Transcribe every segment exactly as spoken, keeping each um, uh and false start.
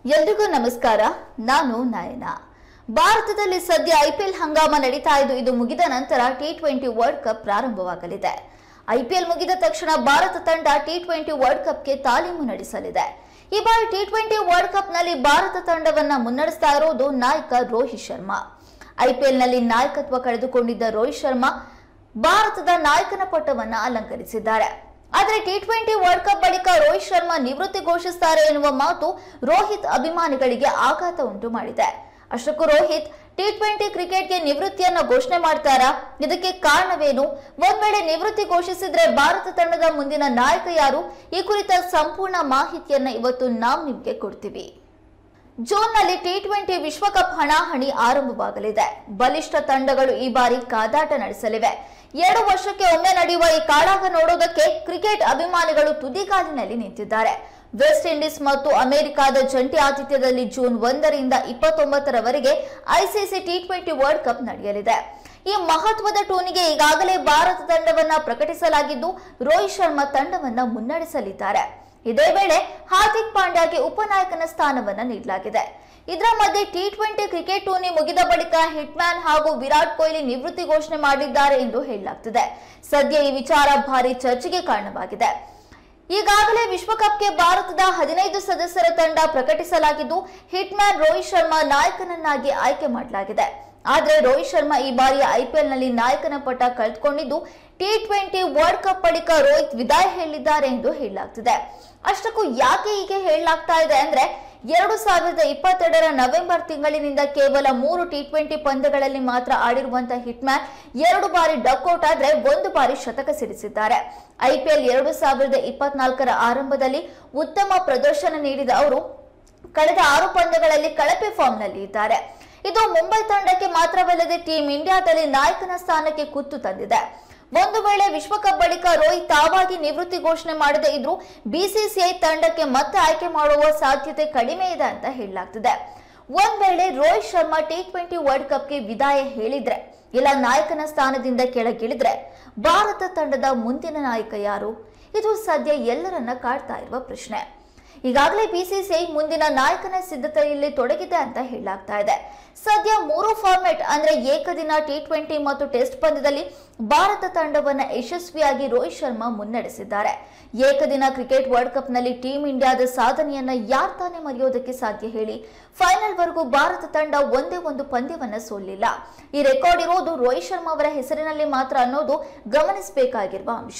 ಎಲ್ರಿಗೂ ನಮಸ್ಕಾರ. ನಾನು ನಯನ. ಭಾರತದಲ್ಲಿ ಸದ್ಯ ಐಪಿಎಲ್ ಹಂಗಾಮ ನಡೀತಾ ಇದ್ದು ಇದು ಮುಗಿದ ನಂತರ ಟಿ ಟ್ವೆಂಟಿ ವರ್ಲ್ಡ್ ಕಪ್ ಪ್ರಾರಂಭವಾಗಲಿದೆ. ಐಪಿಎಲ್ ಮುಗಿದ ತಕ್ಷಣ ಭಾರತ ತಂಡ ಟಿ ಟ್ವೆಂಟಿ ವರ್ಲ್ಡ್ ಕಪ್ಗೆ ತಾಲೀಮು ನಡೆಸಲಿದೆ. ಈ ಬಾರಿ ಟಿ ಟ್ವೆಂಟಿ ವರ್ಲ್ಡ್ ಕಪ್ ನಲ್ಲಿ ಭಾರತ ತಂಡವನ್ನ ಮುನ್ನಡೆಸ್ತಾ ಇರೋದು ನಾಯಕ ರೋಹಿತ್ ಶರ್ಮಾ. ಐಪಿಎಲ್ ನಲ್ಲಿ ನಾಯಕತ್ವ ಕಳೆದುಕೊಂಡಿದ್ದ ರೋಹಿತ್ ಶರ್ಮಾ ಭಾರತದ ನಾಯಕನ ಪಟ್ಟವನ್ನ ಅಲಂಕರಿಸಿದ್ದಾರೆ. ಆದರೆ ಟಿ ಟ್ವೆಂಟಿ ವರ್ಲ್ಡ್ ಕಪ್ ಬಳಿಕ ರೋಹಿತ್ ಶರ್ಮಾ ನಿವೃತ್ತಿ ಘೋಷಿಸುತ್ತಾರೆ ಎನ್ನುವ ಮಾತು ರೋಹಿತ್ ಅಭಿಮಾನಿಗಳಿಗೆ ಆಘಾತ ಉಂಟು ಮಾಡಿದೆ. ಅಷ್ಟಕ್ಕೂ ರೋಹಿತ್ ಟಿ ಟ್ವೆಂಟಿ ಕ್ರಿಕೆಟ್ಗೆ ನಿವೃತ್ತಿಯನ್ನ ಘೋಷಣೆ ಮಾಡ್ತಾರಾ? ಇದಕ್ಕೆ ಕಾರಣವೇನು? ಒಂದ್ ವೇಳೆ ನಿವೃತ್ತಿ ಘೋಷಿಸಿದ್ರೆ ಭಾರತ ತಂಡದ ಮುಂದಿನ ನಾಯಕ ಯಾರು? ಈ ಕುರಿತ ಸಂಪೂರ್ಣ ಮಾಹಿತಿಯನ್ನ ಇವತ್ತು ನಾವು ನಿಮ್ಗೆ ಕೊಡ್ತೀವಿ. ಜೂನ್ ನಲ್ಲಿ ಟಿ ಟ್ವೆಂಟಿ ವಿಶ್ವಕಪ್ ಹಣಾಹಣಿ ಆರಂಭವಾಗಲಿದೆ. ಬಲಿಷ್ಠ ತಂಡಗಳು ಈ ಬಾರಿ ಕಾದಾಟ ನಡೆಸಲಿವೆ. ಎರಡು ವರ್ಷಕ್ಕೆ ಒಮ್ಮೆ ನಡೆಯುವ ಈ ಕಾಳಾಟ ನೋಡೋದಕ್ಕೆ ಕ್ರಿಕೆಟ್ ಅಭಿಮಾನಿಗಳು ತುದಿಗಾಲಿನಲ್ಲಿ ನಿಂತಿದ್ದಾರೆ. ವೆಸ್ಟ್ ಇಂಡೀಸ್ ಮತ್ತು ಅಮೆರಿಕದ ಜಂಟಿ ಆತಿಥ್ಯದಲ್ಲಿ ಜೂನ್ ಒಂದರಿಂದ ಇಪ್ಪತ್ತೊಂಬತ್ತರವರೆಗೆ ICC T twenty world cup ನಡೆಯಲಿದೆ. ಈ ಮಹತ್ವದ ಟೂರ್ನಿಗೆ ಈಗಾಗಲೇ ಭಾರತ ತಂಡವನ್ನ ಪ್ರಕಟಿಸಲಾಗಿದ್ದು ರೋಹಿತ್ ಶರ್ಮಾ ತಂಡವನ್ನ ಮುನ್ನಡೆಸಲಿದ್ದಾರೆ. ಇದೇ ವೇಳೆ ಹಾರ್ದಿಕ್ ಪಾಂಡ್ಯಗೆ ಉಪನಾಯಕನ ಸ್ಥಾನವನ್ನ ನೀಡಲಾಗಿದೆ. ಇದರ ಮಧ್ಯೆ ಟಿ ಟ್ವೆಂಟಿ ಕ್ರಿಕೆಟ್ ಟೂರ್ನಿ ಮುಗಿದ ಬಳಿಕ ಹಿಟ್ ಮ್ಯಾನ್ ಹಾಗೂ ವಿರಾಟ್ ಕೊಹ್ಲಿ ನಿವೃತ್ತಿ ಘೋಷಣೆ ಮಾಡಿದ್ದಾರೆ ಎಂದು ಹೇಳಲಾಗುತ್ತಿದೆ. ಸದ್ಯ ಈ ವಿಚಾರ ಭಾರಿ ಚರ್ಚೆಗೆ ಕಾರಣವಾಗಿದೆ. ಈಗಾಗಲೇ ವಿಶ್ವಕಪ್ಗೆ ಭಾರತದ ಹದಿನೈದು ಸದಸ್ಯರ ತಂಡ ಪ್ರಕಟಿಸಲಾಗಿದ್ದು ಹಿಟ್ ಮ್ಯಾನ್ ರೋಹಿತ್ ಶರ್ಮಾ ನಾಯಕನನ್ನಾಗಿ ಆಯ್ಕೆ ಮಾಡಲಾಗಿದೆ. ಆದರೆ ರೋಹಿತ್ ಶರ್ಮಾ ಈ ಬಾರಿಯ ಐಪಿಎಲ್ ನಲ್ಲಿ ನಾಯಕನ ಪಟ್ಟ ಕಳೆದುಕೊಂಡಿದ್ದು ಟಿ ಟ್ವೆಂಟಿ ವರ್ಲ್ಡ್ ಕಪ್ ಬಳಿಕ ರೋಹಿತ್ ವಿದಾಯ ಹೇಳಿದ್ದಾರೆ ಎಂದು ಹೇಳಲಾಗ್ತಿದೆ. ಅಷ್ಟಕ್ಕೂ ಯಾಕೆ ಹೀಗೆ ಹೇಳಲಾಗ್ತಾ ಇದೆ ಅಂದ್ರೆ ಎರಡು ಸಾವಿರದ ಇಪ್ಪತ್ತೆರಡರ ನವೆಂಬರ್ ತಿಂಗಳಿನಿಂದ ಕೇವಲ ಮೂರು ಟಿ ಟ್ವೆಂಟಿ ಪಂದ್ಯಗಳಲ್ಲಿ ಮಾತ್ರ ಆಡಿರುವಂತಹ ಹಿಟ್ ಮ್ಯಾನ್ ಎರಡು ಬಾರಿ ಡಕ್ಔಟ್ ಆದ್ರೆ ಒಂದು ಬಾರಿ ಶತಕ ಸಿಡಿಸಿದ್ದಾರೆ. ಐಪಿಎಲ್ ಎರಡು ಸಾವಿರದ ಇಪ್ಪತ್ನಾಲ್ಕರ ಆರಂಭದಲ್ಲಿ ಉತ್ತಮ ಪ್ರದರ್ಶನ ನೀಡಿದ ಅವರು ಕಳೆದ ಆರು ಪಂದ್ಯಗಳಲ್ಲಿ ಕಳಪೆ ಫಾರ್ಮ್ ನಲ್ಲಿ ಇದ್ದಾರೆ. ಇದು ಮುಂಬೈ ತಂಡಕ್ಕೆ ಮಾತ್ರವಲ್ಲದೆ ಟೀಂ ಇಂಡಿಯಾದಲ್ಲಿ ನಾಯಕನ ಸ್ಥಾನಕ್ಕೆ ಕುತ್ತು ತಂದಿದೆ. ಒಂದು ವೇಳೆ ವಿಶ್ವಕಪ್ ಬಳಿಕ ರೋಹಿತ್ ತಾವಾಗಿ ನಿವೃತ್ತಿ ಘೋಷಣೆ ಮಾಡದೇ ಇದ್ರೂ ಬಿಸಿಸಿಐ ತಂಡಕ್ಕೆ ಮತ್ತೆ ಆಯ್ಕೆ ಮಾಡುವ ಸಾಧ್ಯತೆ ಕಡಿಮೆ ಇದೆ ಅಂತ ಹೇಳಲಾಗ್ತಿದೆ. ಒಂದ್ ವೇಳೆ Rohit Sharma T twenty world ಕಪ್ಗೆ ವಿದಾಯ ಹೇಳಿದ್ರೆ ಇಲ್ಲ ನಾಯಕನ ಸ್ಥಾನದಿಂದ ಕೆಳಗಿಳಿದ್ರೆ ಭಾರತ ತಂಡದ ಮುಂದಿನ ನಾಯಕ ಯಾರು? ಇದು ಸದ್ಯ ಎಲ್ಲರನ್ನ ಕಾಡ್ತಾ ಇರುವ ಪ್ರಶ್ನೆ. ಈಗಾಗಲೇ ಬಿಸಿಸಿಐ ಮುಂದಿನ ನಾಯಕನ ಸಿದ್ಧತೆಯಲ್ಲಿ ತೊಡಗಿದೆ ಅಂತ ಹೇಳಲಾಗ್ತಾ ಇದೆ. ಸದ್ಯ ಮೂರು ಫಾರ್ಮೆಟ್ ಅಂದ್ರೆ ಏಕದಿನ, ಟಿ ಟ್ವೆಂಟಿ ಮತ್ತು ಟೆಸ್ಟ್ ಪಂದ್ಯದಲ್ಲಿ ಭಾರತ ತಂಡವನ್ನ ಯಶಸ್ವಿಯಾಗಿ ರೋಹಿತ್ ಶರ್ಮಾ ಮುನ್ನಡೆಸಿದ್ದಾರೆ. ಏಕದಿನ ಕ್ರಿಕೆಟ್ ವರ್ಲ್ಡ್ ಕಪ್ ನಲ್ಲಿ ಟೀಂ ಇಂಡಿಯಾದ ಸಾಧನೆಯನ್ನ ಯಾರು ತಾನೇ ಮರೆಯೋದಕ್ಕೆ ಸಾಧ್ಯ ಹೇಳಿ? ಫೈನಲ್ ವರೆಗೂ ಭಾರತ ತಂಡ ಒಂದೇ ಒಂದು ಪಂದ್ಯವನ್ನ ಸೋಲಿಲ್ಲ. ಈ ರೆಕಾರ್ಡ್ ಇರೋದು ರೋಹಿತ್ ಶರ್ಮಾ ಅವರ ಹೆಸರಿನಲ್ಲಿ ಮಾತ್ರ ಅನ್ನೋದು ಗಮನಿಸಬೇಕಾಗಿರುವ ಅಂಶ.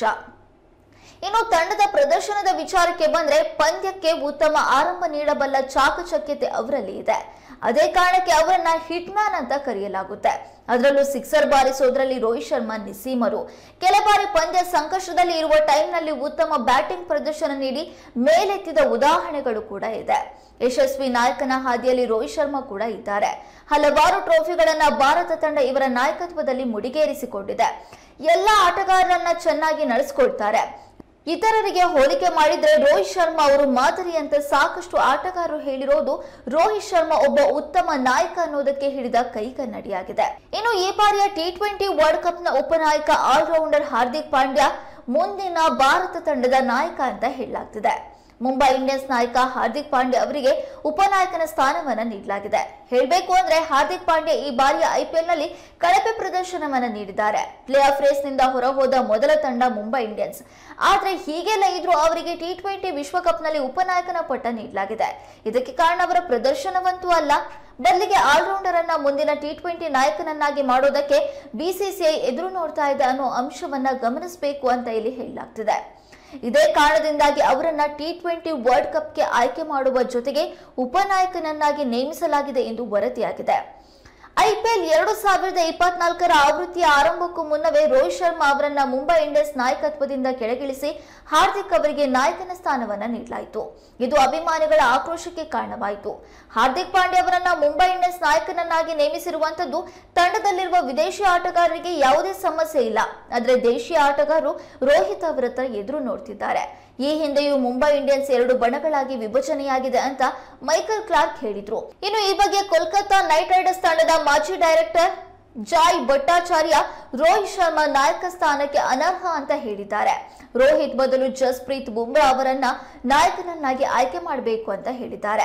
ಇನ್ನು ತಂಡದ ಪ್ರದರ್ಶನದ ವಿಚಾರಕ್ಕೆ ಬಂದ್ರೆ ಪಂದ್ಯಕ್ಕೆ ಉತ್ತಮ ಆರಂಭ ನೀಡಬಲ್ಲ ಚಾಕಚಕ್ಯತೆ ಅವರಲ್ಲಿ ಇದೆ. ಅದೇ ಕಾರಣಕ್ಕೆ ಅವರನ್ನ ಹಿಟ್ ಮ್ಯಾನ್ ಅಂತ ಕರೆಯಲಾಗುತ್ತೆ. ಅದರಲ್ಲೂ ಸಿಕ್ಸರ್ ಬಾರಿಸೋದ್ರಲ್ಲಿ ರೋಹಿತ್ ಶರ್ಮಾ ನಿಸ್ಸೀಮರು. ಕೆಲ ಬಾರಿ ಪಂದ್ಯ ಸಂಕಷ್ಟದಲ್ಲಿ ಇರುವ ಟೈಮ್ ನಲ್ಲಿ ಉತ್ತಮ ಬ್ಯಾಟಿಂಗ್ ಪ್ರದರ್ಶನ ನೀಡಿ ಮೇಲೆತ್ತಿದ ಉದಾಹರಣೆಗಳು ಕೂಡ ಇದೆ. ಯಶಸ್ವಿ ನಾಯಕನ ಹಾದಿಯಲ್ಲಿ ರೋಹಿತ್ ಶರ್ಮಾ ಕೂಡ ಇದ್ದಾರೆ. ಹಲವಾರು ಟ್ರೋಫಿಗಳನ್ನ ಭಾರತ ತಂಡ ಇವರ ನಾಯಕತ್ವದಲ್ಲಿ ಮುಡಿಗೇರಿಸಿಕೊಂಡಿದೆ. ಎಲ್ಲಾ ಆಟಗಾರರನ್ನ ಚೆನ್ನಾಗಿ ನಡೆಸಿಕೊಳ್ತಾರೆ. ಇತರರಿಗೆ ಹೋಲಿಕೆ ಮಾಡಿದ್ರೆ ರೋಹಿತ್ ಶರ್ಮಾ ಅವರು ಮಾದರಿ ಅಂತ ಸಾಕಷ್ಟು ಆಟಗಾರರು ಹೇಳಿರೋದು ರೋಹಿತ್ ಶರ್ಮಾ ಒಬ್ಬ ಉತ್ತಮ ನಾಯಕ ಅನ್ನೋದಕ್ಕೆ ಹಿಡಿದ ಕೈಗನ್ನಡಿಯಾಗಿದೆ. ಇನ್ನು ಈ ಬಾರಿಯ ಟಿ ಟ್ವೆಂಟಿ ವರ್ಲ್ಡ್ ಕಪ್ ನ ಉಪನಾಯಕ ಆಲ್ರೌಂಡರ್ ಹಾರ್ದಿಕ್ ಪಾಂಡ್ಯ ಮುಂದಿನ ಭಾರತ ತಂಡದ ನಾಯಕ ಅಂತ ಹೇಳಲಾಗ್ತಿದೆ. ಮುಂಬೈ ಇಂಡಿಯನ್ಸ್ ನಾಯಕ ಹಾರ್ದಿಕ್ ಪಾಂಡ್ಯ ಅವರಿಗೆ ಉಪನಾಯಕನ ಸ್ಥಾನವನ್ನ ನೀಡಲಾಗಿದೆ. ಹೇಳಬೇಕು ಅಂದ್ರೆ ಹಾರ್ದಿಕ್ ಪಾಂಡ್ಯ ಈ ಬಾರಿಯ ಐಪಿಎಲ್ ನಲ್ಲಿ ಕಳಪೆ ಪ್ರದರ್ಶನವನ್ನ ನೀಡಿದ್ದಾರೆ. ಪ್ಲೇ ಆಫ್ ರೇಸ್ ನಿಂದ ಹೊರಹೋದ ಮೊದಲ ತಂಡ ಮುಂಬೈ ಇಂಡಿಯನ್ಸ್. ಆದ್ರೆ ಹೀಗೆಲ್ಲ ಇದ್ರೂ ಅವರಿಗೆ ಟಿ ಟ್ವೆಂಟಿ ವಿಶ್ವಕಪ್ ನಲ್ಲಿ ಉಪನಾಯಕನ ಪಟ್ಟ ನೀಡಲಾಗಿದೆ. ಇದಕ್ಕೆ ಕಾರಣ ಅವರ ಪ್ರದರ್ಶನವಂತೂ ಅಲ್ಲ, ಬದಲಿಗೆ ಆಲ್ರೌಂಡರ್ ಅನ್ನ ಮುಂದಿನ ಟಿ ಟ್ವೆಂಟಿ ನಾಯಕನನ್ನಾಗಿ ಮಾಡೋದಕ್ಕೆ ಬಿಸಿಸಿಐ ಎದುರು ನೋಡ್ತಾ ಇದೆ ಅನ್ನೋ ಅಂಶವನ್ನ ಗಮನಿಸಬೇಕು ಅಂತ ಇಲ್ಲಿ ಹೇಳಲಾಗ್ತಿದೆ. ಇದೇ ಕಾರಣದಿಂದಾಗಿ ಅವರನ್ನ ಟಿ ಟ್ವೆಂಟಿ ವರ್ಲ್ಡ್ ಕಪ್ಗೆ ಆಯ್ಕೆ ಮಾಡುವ ಜೊತೆಗೆ ಉಪನಾಯಕನನ್ನಾಗಿ ನೇಮಿಸಲಾಗಿದೆ ಎಂದು ವರದಿಯಾಗಿದೆ. ಐಪಿಎಲ್ ಎರಡು ಸಾವಿರದ ಇಪ್ಪತ್ನಾಲ್ಕರ ಆವೃತ್ತಿಯ ಆರಂಭಕ್ಕೂ ಮುನ್ನವೇ ರೋಹಿತ್ ಶರ್ಮಾ ಅವರನ್ನ ಮುಂಬೈ ಇಂಡಿಯನ್ಸ್ ನಾಯಕತ್ವದಿಂದ ಕೆಳಗಿಳಿಸಿ ಹಾರ್ದಿಕ್ ಅವರಿಗೆ ನಾಯಕನ ಸ್ಥಾನವನ್ನ ನೀಡಲಾಯಿತು. ಇದು ಅಭಿಮಾನಿಗಳ ಆಕ್ರೋಶಕ್ಕೆ ಕಾರಣವಾಯಿತು. ಹಾರ್ದಿಕ್ ಪಾಂಡ್ಯ ಅವರನ್ನ ಮುಂಬೈ ಇಂಡಿಯನ್ಸ್ ನಾಯಕನನ್ನಾಗಿ ನೇಮಿಸಿರುವಂತದ್ದು ತಂಡದಲ್ಲಿರುವ ವಿದೇಶಿ ಆಟಗಾರರಿಗೆ ಯಾವುದೇ ಸಮಸ್ಯೆ ಇಲ್ಲ. ಆದ್ರೆ ದೇಶೀಯ ಆಟಗಾರರು ರೋಹಿತ್ ಅವರತ್ತ ಎದುರು ನೋಡ್ತಿದ್ದಾರೆ. ಈ ಹಿಂದೆಯೂ ಮುಂಬೈ ಇಂಡಿಯನ್ಸ್ ಎರಡು ಬಣಗಳಾಗಿ ವಿಭಜನೆಯಾಗಿದೆ ಅಂತ ಮೈಕಲ್ ಕ್ಲಾರ್ಕ್ ಹೇಳಿದ್ರು. ಇನ್ನು ಈ ಬಗ್ಗೆ ಕೋಲ್ಕತ್ತಾ ನೈಟ್ ರೈಡರ್ಸ್ ತಂಡದ ಮಾಜಿ ಡೈರೆಕ್ಟರ್ ಜಾಯ್ ಭಟ್ಟಾಚಾರ್ಯ ರೋಹಿತ್ ಶರ್ಮಾ ನಾಯಕ ಸ್ಥಾನಕ್ಕೆ ಅನರ್ಹ ಅಂತ ಹೇಳಿದ್ದಾರೆ. ರೋಹಿತ್ ಬದಲು ಜಸ್ಪ್ರೀತ್ ಬುಮ್ರಾ ಅವರನ್ನ ನಾಯಕನನ್ನಾಗಿ ಆಯ್ಕೆ ಮಾಡಬೇಕು ಅಂತ ಹೇಳಿದ್ದಾರೆ.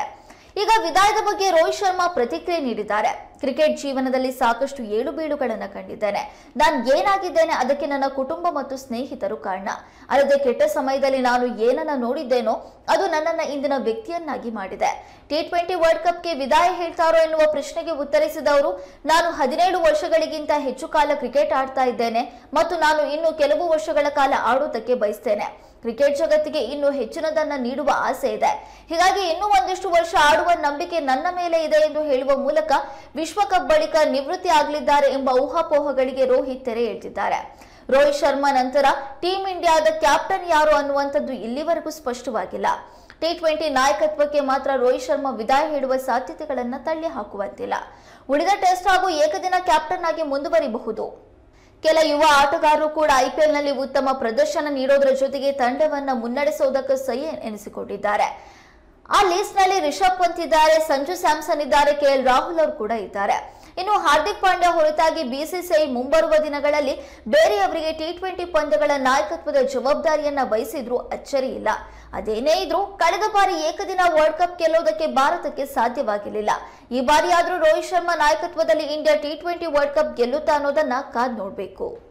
ಈಗ ವಿದಾಯದ ಬಗ್ಗೆ ರೋಹಿತ್ ಶರ್ಮಾ ಪ್ರತಿಕ್ರಿಯೆ ನೀಡಿದ್ದಾರೆ. ಕ್ರಿಕೆಟ್ ಜೀವನದಲ್ಲಿ ಸಾಕಷ್ಟು ಏಳು ಬೀಳುಗಳನ್ನು ಕಂಡಿದ್ದೇನೆ. ನಾನು ಏನಾಗಿದ್ದೇನೆ ಅದಕ್ಕೆ ನನ್ನ ಕುಟುಂಬ ಮತ್ತು ಸ್ನೇಹಿತರು ಕಾರಣ. ಅಲ್ಲದೆ ಕೆಟ್ಟ ಸಮಯದಲ್ಲಿ ನಾನು ಏನನ್ನ ನೋಡಿದ್ದೇನೋ ಅದು ನನ್ನನ್ನ ಇಂದಿನ ವ್ಯಕ್ತಿಯನ್ನಾಗಿ ಮಾಡಿದೆ. ಟಿ ಟ್ವೆಂಟಿ ವರ್ಲ್ಡ್ ಕಪ್ಗೆ ವಿದಾಯ ಹೇಳ್ತಾರೋ ಎನ್ನುವ ಪ್ರಶ್ನೆಗೆ ಉತ್ತರಿಸಿದ ಅವರು, ನಾನು ಹದಿನೇಳು ವರ್ಷಗಳಿಗಿಂತ ಹೆಚ್ಚು ಕಾಲ ಕ್ರಿಕೆಟ್ ಆಡ್ತಾ ಇದ್ದೇನೆ ಮತ್ತು ನಾನು ಇನ್ನು ಕೆಲವು ವರ್ಷಗಳ ಕಾಲ ಆಡೋದಕ್ಕೆ ಬಯಸ್ತೇನೆ. ಕ್ರಿಕೆಟ್ ಜಗತ್ತಿಗೆ ಇನ್ನೂ ಹೆಚ್ಚಿನದನ್ನ ನೀಡುವ ಆಸೆ ಇದೆ. ಹೀಗಾಗಿ ಇನ್ನೂ ಒಂದಿಷ್ಟು ವರ್ಷ ಆಡುವ ನಂಬಿಕೆ ನನ್ನ ಮೇಲೆ ಇದೆ ಎಂದು ಹೇಳುವ ಮೂಲಕ ವಿಶ್ವಕಪ್ ಬಳಿಕ ನಿವೃತ್ತಿ ಆಗಲಿದ್ದಾರೆ ಎಂಬ ಊಹಾಪೋಹಗಳಿಗೆ ರೋಹಿತ್ ತೆರೆ ಎಳೆದಿದ್ದಾರೆ. ರೋಹಿತ್ ಶರ್ಮಾ ನಂತರ ಟೀಂ ಇಂಡಿಯಾದ ಕ್ಯಾಪ್ಟನ್ ಯಾರು ಅನ್ನುವಂಥದ್ದು ಇಲ್ಲಿವರೆಗೂ ಸ್ಪಷ್ಟವಾಗಿಲ್ಲ. ಟಿ ಟ್ವೆಂಟಿ ನಾಯಕತ್ವಕ್ಕೆ ಮಾತ್ರ ರೋಹಿತ್ ಶರ್ಮಾ ವಿದಾಯ ಹೇಳುವ ಸಾಧ್ಯತೆಗಳನ್ನ ತಳ್ಳಿ ಹಾಕುವಂತಿಲ್ಲ. ಉಳಿದ ಟೆಸ್ಟ್ ಹಾಗೂ ಏಕದಿನ ಕ್ಯಾಪ್ಟನ್ ಆಗಿ ಮುಂದುವರಿಬಹುದು. ಕೆಲ ಯುವ ಆಟಗಾರರು ಕೂಡ ಐಪಿಎಲ್ ನಲ್ಲಿ ಉತ್ತಮ ಪ್ರದರ್ಶನ ನೀಡೋದರ ಜೊತೆಗೆ ತಂಡವನ್ನ ಮುನ್ನಡೆಸುವುದಕ್ಕೆ ಸಹಿ ಎನಿಸಿಕೊಂಡಿದ್ದಾರೆ. ಆ ಲಿಸ್ಟ್ ನಲ್ಲಿ ರಿಷಬ್ ಪಂತ್ ಇದ್ದಾರೆ, ಸಂಜು ಸ್ಯಾಮ್ಸನ್ ಇದ್ದಾರೆ, ಕೆ ಎಲ್ ರಾಹುಲ್ ಅವರು ಕೂಡ ಇದ್ದಾರೆ. ಇನ್ನು ಹಾರ್ದಿಕ್ ಪಾಂಡ್ಯ ಹೊರತಾಗಿ ಬಿಸಿಸಿಐ ಮುಂಬರುವ ದಿನಗಳಲ್ಲಿ ಬೇರೆಯವರಿಗೆ ಟಿ ಟ್ವೆಂಟಿ ಪಂದ್ಯಗಳ ನಾಯಕತ್ವದ ಜವಾಬ್ದಾರಿಯನ್ನ ವಹಿಸಿದ್ರು ಅಚ್ಚರಿ ಇಲ್ಲ. ಅದೇನೇ ಇದ್ರೂ ಕಳೆದ ಬಾರಿ ಏಕದಿನ ವರ್ಲ್ಡ್ ಕಪ್ ಗೆಲ್ಲೋದಕ್ಕೆ ಭಾರತಕ್ಕೆ ಸಾಧ್ಯವಾಗಿರಲಿಲ್ಲ. ಈ ಬಾರಿಯಾದ್ರೂ ರೋಹಿತ್ ಶರ್ಮಾ ನಾಯಕತ್ವದಲ್ಲಿ India T twenty world cup ಗೆಲ್ಲುತ್ತಾ ಅನ್ನೋದನ್ನ ಕಾದ್ ನೋಡ್ಬೇಕು.